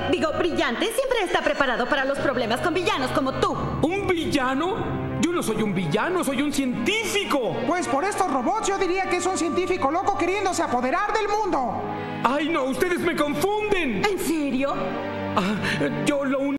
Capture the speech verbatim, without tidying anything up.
digo, brillante, siempre está preparado para los problemas con villanos como tú. ¿Un villano? Yo no soy un villano, soy un científico. Pues por estos robots yo diría que es un científico loco queriéndose apoderar del mundo. ¡Ay, no! ¡Ustedes me confunden! ¿En serio? Ah, yo lo único